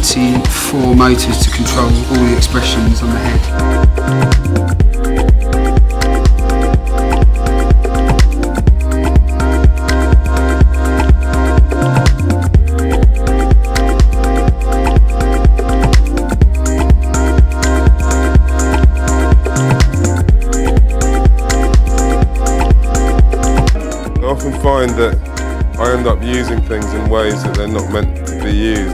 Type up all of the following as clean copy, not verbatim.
24 motors to control all the expressions on the head. I often find that I end up using things in ways that they're not meant to be used.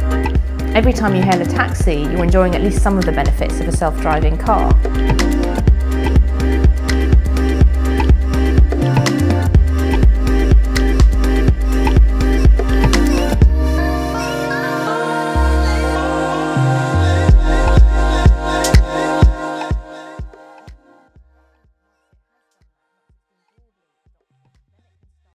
Every time you hail a taxi, you're enjoying at least some of the benefits of a self-driving car.